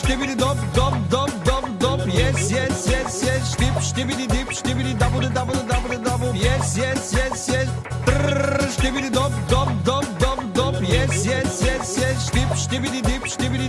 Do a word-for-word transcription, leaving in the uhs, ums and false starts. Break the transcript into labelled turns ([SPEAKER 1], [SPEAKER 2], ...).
[SPEAKER 1] stibbidi dop, dop, dop, dop, dop. Yes, yes, yes, yes. Stip, stibbidi dip, stibbidi double, double, double, double. Yes, yes, yes, yes. Brrr, stibbidi dop, dop, dop, dop, dop. Yes, yes, yes, yes. Stip, stibbidi dip, stibbidi.